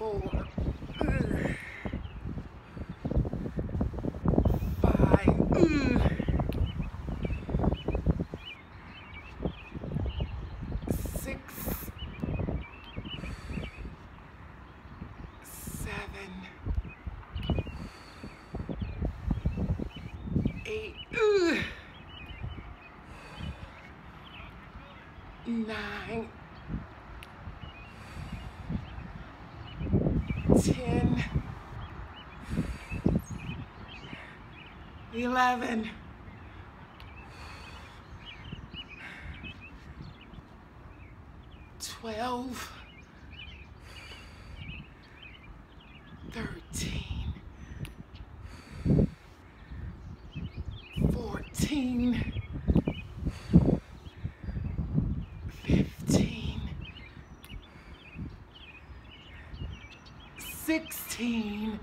4, 5, 6, 7, 8, 9, 10, 11, 12, 13, 14, 15, 16,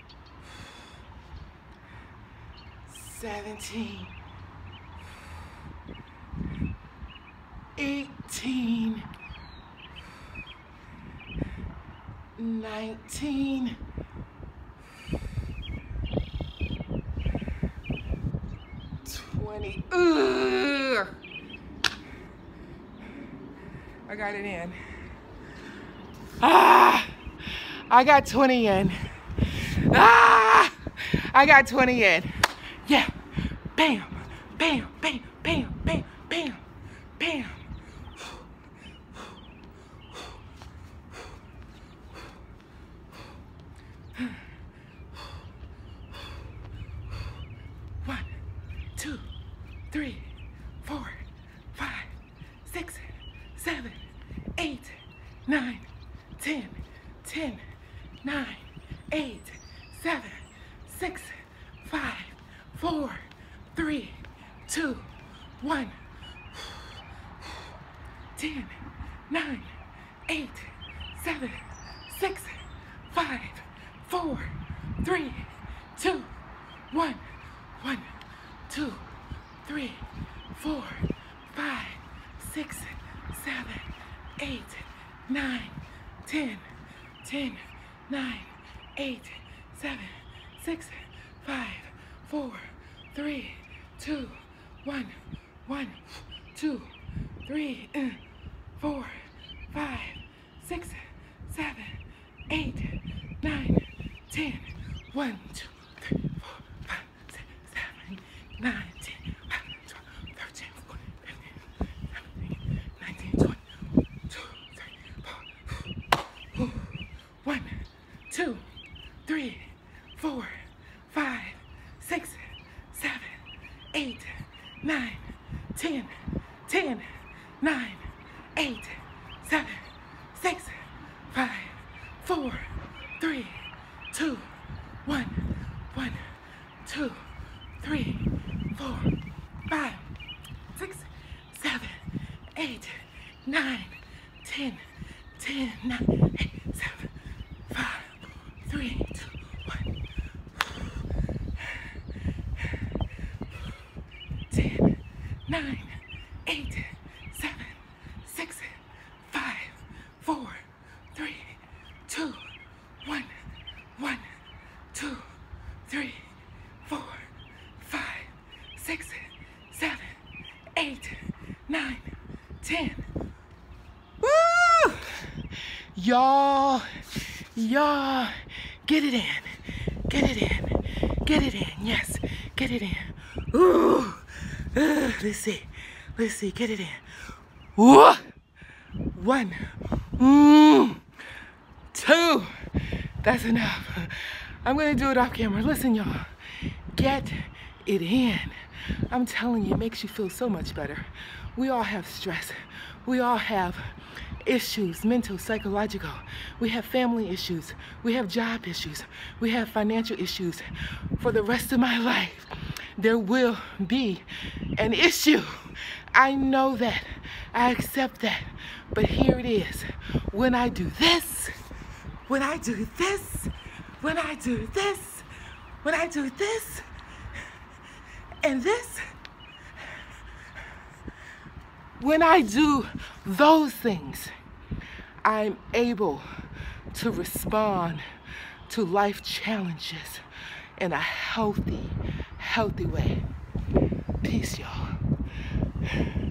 17, 18, 19, 20. Ugh. I got it in. I got 20 in. I got 20 in. Yeah. Bam, bam, bam, bam, bam, bam, bam. 1, 2, 3, 4, 5, 6, 7, 8, 9, 10, 10, 9, 8, 7, 6, 5, 4, 3, 2, 1. 10, 9, 8, 7, 6, 5, 4, 3, 2, 1. 1, 2, 3, 4, 5, 6, 7, 8, 9, 10, 10, 9, 8, 7, 6, 5, 4, 3, 2, 1, 1, 2, 3, 4, 5, 6, 7, 8, 9, 10, 1, 2, 3, 4, 5, 6, 7, 9, 10, 11, 12, 13, 14, 15, 17, 18, 19, 20, 2, 3, 4, 1, 2, 3, 4, 5, 6, 7, 8, 9, 10, 10, 9, 8, 7, 6, 5, 4, 3, 2, 1, 1, 2, 3, 4, 5, 6, 7, 8, 9, 10, 10, 9, 8, 7, 5, 3, 2, 1. 10, 9, 8, 7, 6, 5, 4, 3, 2, 1, 1, 2, 3, 4, 5, 6, 7, 8, 9, 10. Woo! Y'all, get it in. Get it in. Get it in. Yes, get it in. Ooh. Let's see, get it in. Whoa. 1, 2, that's enough. I'm gonna do it off camera. Listen, y'all, get it in. I'm telling you, it makes you feel so much better. We all have stress. We all have issues, mental, psychological. We have family issues. We have job issues. We have financial issues. For the rest of my life, there will be an issue. I know that. I accept that. But here it is. When I do this, when I do this, when I do this, when I do this, and this, when I do those things, I'm able to respond to life challenges in a healthy way. Peace, y'all.